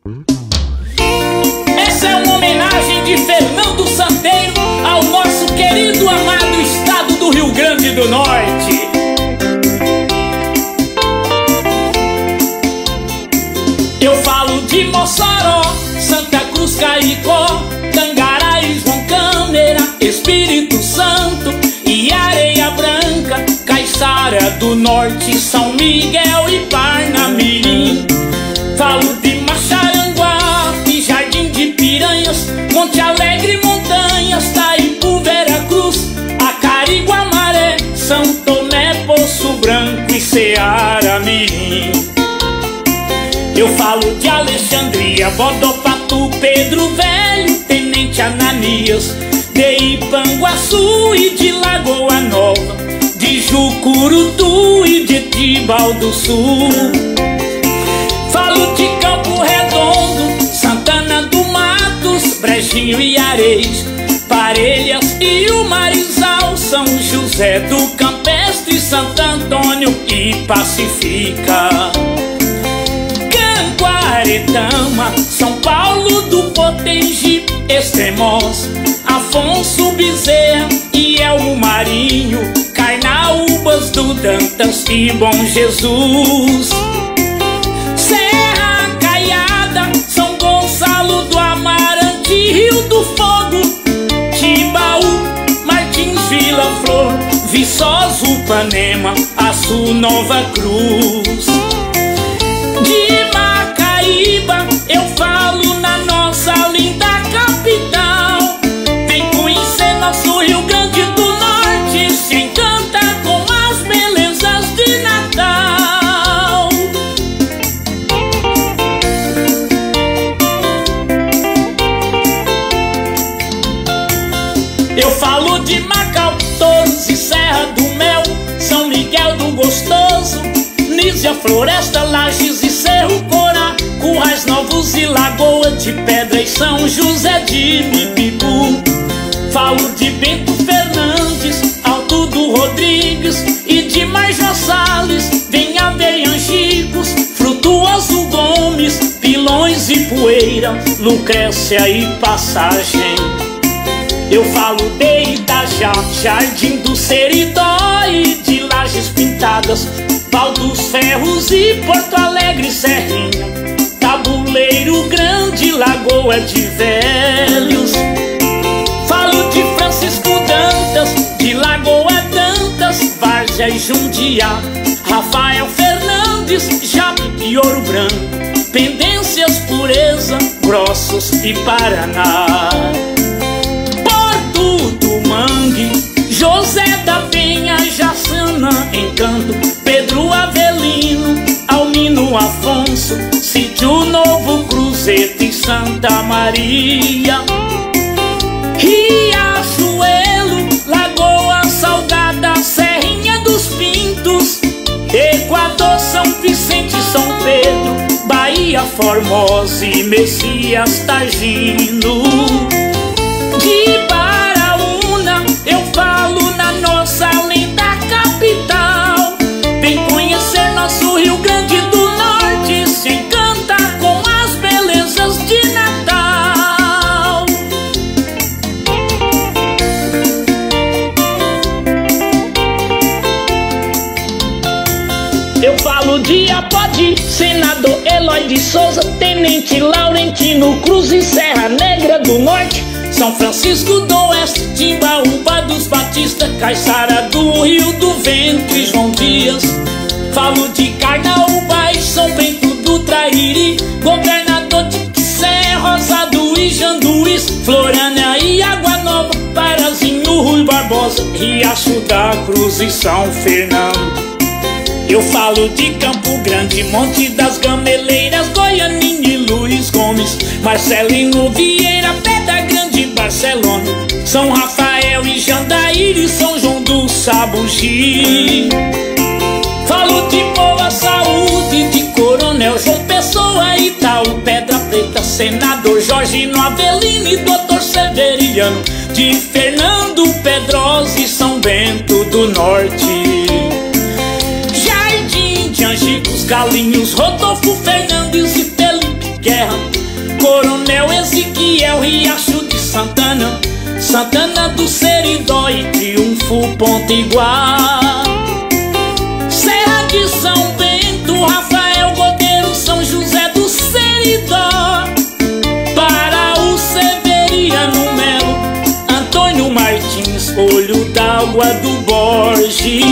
Essa é uma homenagem de Fernando Santeiro ao nosso querido amado estado do Rio Grande do Norte. Eu falo de Mossoró, Santa Cruz, Caicó, Tangará e João Câmara, Espírito Santo e Areia Branca, Caiçara do Norte, São Miguel e Parnamirim. Falo de Maxaranguá e Jardim de Piranhas, Monte Alegre, Montanhas, Taipu, Veracruz, Acarigua, Maré, São Tomé, Poço Branco e Ceará Mirim. Eu falo de Alexandria, Bodopato, Pedro Velho, Tenente Ananias, de Ipanguaçu e de Lagoa Nova, de Jucurutu e de Tibau do Sul. Falo de Campo Redondo, Santana do Matos, Brejinho e Areis, Parelhas e o Marizal, São José do Campestre, Santo Antônio e Pacifica. Canguaretama, São Paulo do Potengi, Extremoz, Afonso Bezerra e Elmo Marinho, Carnaúbas do Dantas e Bom Jesus. Serra Caiada, São Gonçalo do Amarante, Rio do Fogo, Timbaú, Martins, Vila Flor, Viçosa, Upanema, Açu, Nova Cruz. De Macaíba eu falo na nossa linda capital. Vem conhecer nosso Rio Grande do Norte, se encanta com as belezas de Natal. Eu falo de Macau, Touros e Serra do Mel, São Miguel do Gostoso, Nísia, Floresta, Lages e Cerro Corá, Currais Novos e Lagoa de Pedra e São José de Mipibu. Falo de Bento Fernandes, Alto do Rodrigues e de Major Salles, Venhaver e Angicos, Frutuoso Gomes, Pilões e Poeira, Lucrécia e Passagem. Eu falo de Itajá, Jardim do Seridó e de Lajes Pintadas, Val dos Ferros e Porto Alegre, Serrinha, Tabuleiro Grande, Lagoa de Velhos. Falo de Francisco Dantas, de Lagoa Dantas, Várzea e Jundiá, Rafael Fernandes, Japi e Ouro Branco, Pendências, Pureza, Grossos e Paraná. Porto do Mangue, José da Penha, Jaçanã, Encanto, Pedro Avelino, Almino Afonso, Sítio Novo, Cruzeta e Santa Maria. Riachuelo, Lagoa Salgada, Serrinha dos Pintos, Equador, São Vicente, São Pedro, Bahia, Formosa e Messias, Tagino. De Baraúna eu falo na nossa linda capital. Vem conhecer nosso Rio Grande do Norte, se encanta com as belezas de Natal. Eu falo de Apodi, Senador Eloy de Souza, Tenente Laurentino Cruz e Serra Negra do Norte, São Francisco do Oeste, Timbaúba dos Batista, Caiçara do Rio do Vento e João Dias. Falo de Carnaúba e São Bento do Trairi, Governador de Quissé, Rosado e Janduís, Floriana e Água Nova, Parazinho, Rui Barbosa, Riacho da Cruz e São Fernando. Eu falo de Campo Grande, Monte das Gameleiras, Goianinha e Luiz Gomes, Marcelino Vieira, Pedra Grande, Barcelona, São Rafael e Jandaíra, São João do Sabugi. Falo de Boa Saúde, de Coronel João Pessoa, Itaú, Pedra Preta, Senador Jorgino Avelino e Doutor Severiano, de Fernando Pedrosa e São Bento do Norte. Jardim de Angicos, Galinhos, Rodolfo Fernandes e Felipe Guerra, Coronel Ezequiel, Riacho de Santana, Santana do Seridó e Triunfo, Ponta-Iguá. Serra de São Bento, Rafael Godeiro, São José do Seridó. Para o Severiano Melo, Antônio Martins, Olho d'Água do Borges.